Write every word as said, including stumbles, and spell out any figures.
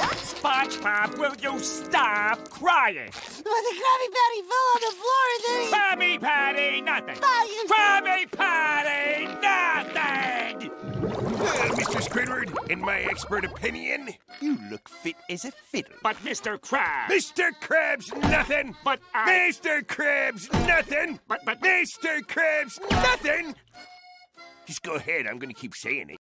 SpongeBob, will you stop crying? Well, the Krabby Patty fell on the floor and then he... Krabby Patty nothing! Patty. Krabby Patty nothing! Well, Mister Squidward, in my expert opinion, you look fit as a fiddle. But Mister Krabs... Mister Krabs nothing! But I... Mister Krabs nothing! But, but... Mister Krabs nothing! Just go ahead, I'm gonna keep saying it.